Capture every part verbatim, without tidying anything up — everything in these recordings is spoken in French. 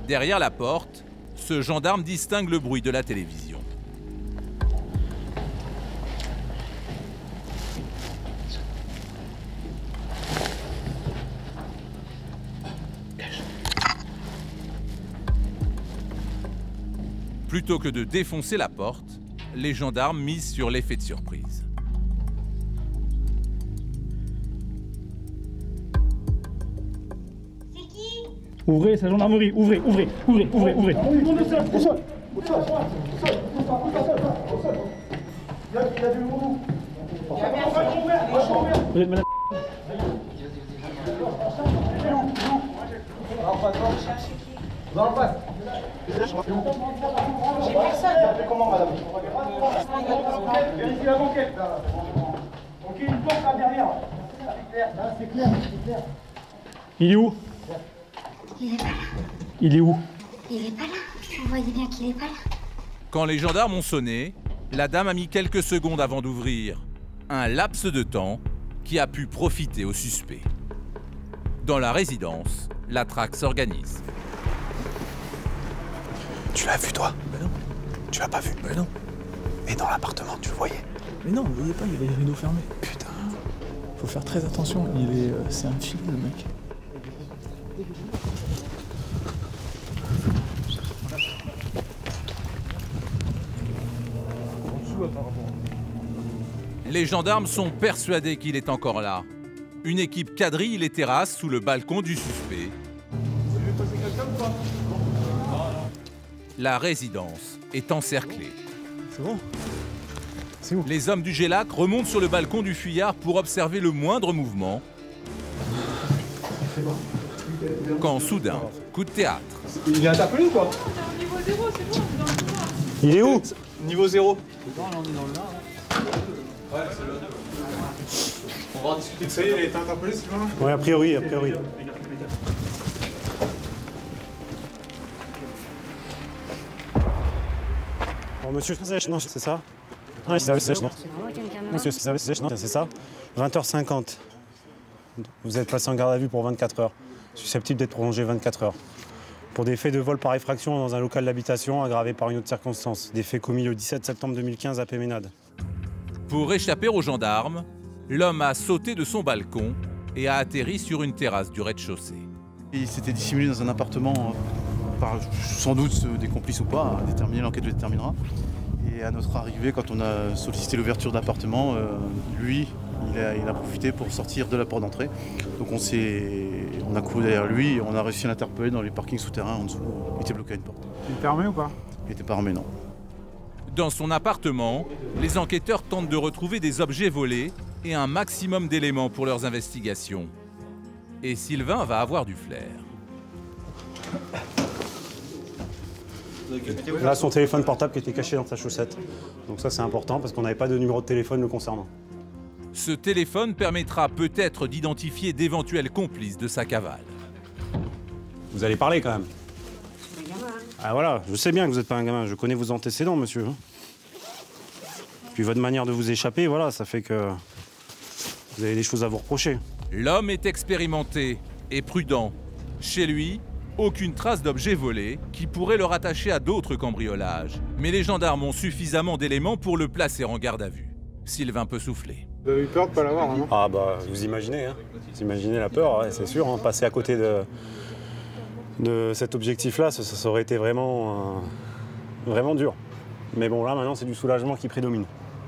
Derrière la porte, ce gendarme distingue le bruit de la télévision. Plutôt que de défoncer la porte, les gendarmes misent sur l'effet de surprise. C'est qui? Ouvrez, c'est la gendarmerie, ouvrez, ouvrez, ouvrez, ouvrez, ouvrez. Vous êtes madame. Va en face. J'ai personne. Comment, madame? Vérifie la banquette. Ok, une porte là derrière. C'est clair, c'est clair. Il est où? Il est pas là. Il est où? Il est pas là. Vous voyez bien qu'il est pas là. Quand les gendarmes ont sonné, la dame a mis quelques secondes avant d'ouvrir. Un laps de temps qui a pu profiter au suspect. Dans la résidence, la traque s'organise. Tu l'as vu, toi? Ben non. Tu l'as pas vu? Ben non. Et dans l'appartement, tu le voyais? Mais non, vous voyez pas, il y avait les rideaux fermés. Putain. Faut faire très attention, il est... Euh, c'est un film, le mec. Les gendarmes sont persuadés qu'il est encore là. Une équipe quadrille les terrasses sous le balcon du suspect. La résidence est encerclée. C'est bon? C'est où? Les hommes du Gélac remontent sur le balcon du fuyard pour observer le moindre mouvement. Quand soudain, coup de théâtre. Il est interpellé ou quoi? Niveau zéro, c'est bon, on est dans le noir. Il est où? Niveau zéro. Ouais, c'est le deux. On va en discuter. Ça y est, il a été interpellé, Sylvain? Oui, a priori, a priori. Bon, monsieur, non, c'est ça? Oui, c'est ça, non. Monsieur, c'est ça? vingt heures cinquante. Vous êtes placé en garde à vue pour vingt-quatre heures. Susceptible d'être prolongé vingt-quatre heures. Pour des faits de vol par effraction dans un local d'habitation aggravé par une autre circonstance. Des faits commis le dix-sept septembre deux mille quinze à Péménade. Pour échapper aux gendarmes, l'homme a sauté de son balcon et a atterri sur une terrasse du rez-de-chaussée. Il s'était dissimulé dans un appartement, par sans doute des complices ou pas, à déterminer, l'enquête le déterminera. Et à notre arrivée, quand on a sollicité l'ouverture d'appartement, euh, lui, il a, il a profité pour sortir de la porte d'entrée. Donc on s'est, on a couru derrière lui et on a réussi à l'interpeller dans les parkings souterrains en dessous. Il était bloqué à une porte. Il était armé ou pas? Il n'était pas armé, non. Dans son appartement, les enquêteurs tentent de retrouver des objets volés et un maximum d'éléments pour leurs investigations. Et Sylvain va avoir du flair. Là, son téléphone portable qui était caché dans sa chaussette. Donc ça, c'est important parce qu'on n'avait pas de numéro de téléphone le concernant. Ce téléphone permettra peut-être d'identifier d'éventuels complices de sa cavale. Vous allez parler quand même. Ah voilà, je sais bien que vous n'êtes pas un gamin. Je connais vos antécédents, monsieur. Puis votre manière de vous échapper, voilà, ça fait que vous avez des choses à vous reprocher. L'homme est expérimenté et prudent. Chez lui, aucune trace d'objet volé qui pourrait le rattacher à d'autres cambriolages. Mais les gendarmes ont suffisamment d'éléments pour le placer en garde à vue. Sylvain peut souffler. Vous avez eu peur de ne pas l'avoir, non? Ah bah, vous imaginez, hein. Vous imaginez la peur, ouais, c'est sûr. Hein. Passer à côté de, de cet objectif-là, ça, ça aurait été vraiment, euh, vraiment dur. Mais bon, là, maintenant, c'est du soulagement qui prédomine.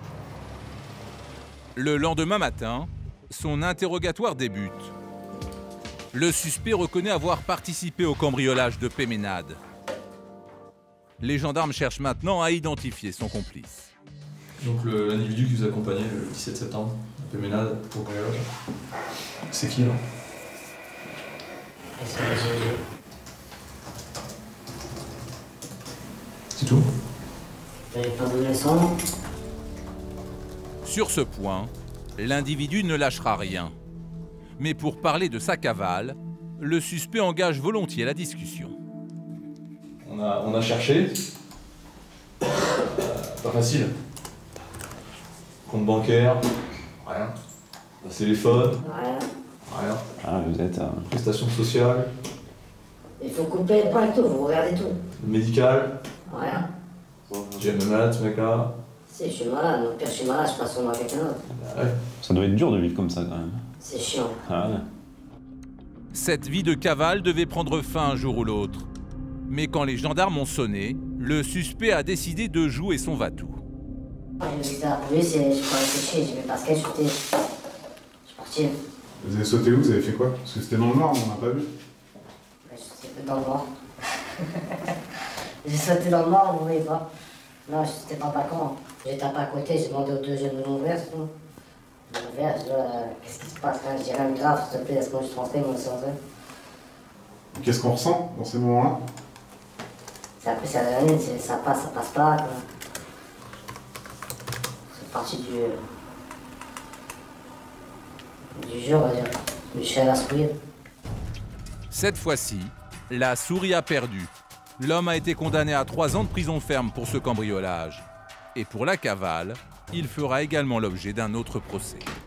Le lendemain matin, son interrogatoire débute. Le suspect reconnaît avoir participé au cambriolage de Péménade. Les gendarmes cherchent maintenant à identifier son complice. Donc l'individu qui vous accompagnait le dix-sept septembre, à Péménade, pour cambriolage, c'est qui là? C'est tout? Sur ce point, l'individu ne lâchera rien. Mais pour parler de sa cavale, le suspect engage volontiers la discussion. On a, on a cherché. Euh, pas facile. Compte bancaire, rien. Un téléphone, rien. Ah, vous êtes... Euh... Prestations sociales, Il faut couper le point et tout, vous regardez tout. Médical. Rien. Tu es malade, ce mec-là? Si, je suis malade, au pire, je suis malade, je passe au moins quelqu'un d'autre. Ah ouais. Ça doit être dur de vivre comme ça quand même. C'est chiant. Ah ouais. Cette vie de cavale devait prendre fin un jour ou l'autre. Mais quand les gendarmes ont sonné, le suspect a décidé de jouer son va-tout. J'ai visité la police et je crois réfléchir, j'ai vu Pascal sauter. Je suis parti. Vous avez sauté où? Vous avez fait quoi? Parce que c'était dans le noir, on n'a pas vu. Je sautais dans le noir. J'ai sauté dans le noir, vous voyez pas. Non, c'était pas pas con. J'ai tapé à côté, j'ai demandé aux deux jeunes de m'ouvrir, c'est tout. Ils m'ont ouvert, je dis, euh, qu'est-ce qui se passe là? J'ai rien de grave, s'il te plaît, laisse-moi juste rentrer, mon sang. Qu'est-ce qu'on ressent dans ces moments-là? C'est après, c'est l'adrénaline, ça passe, ça passe pas. Quoi. C'est partie du. du jeu, on va dire. Du chien à souris. Cette fois-ci, la souris a perdu. L'homme a été condamné à trois ans de prison ferme pour ce cambriolage. Et pour la cavale, il fera également l'objet d'un autre procès.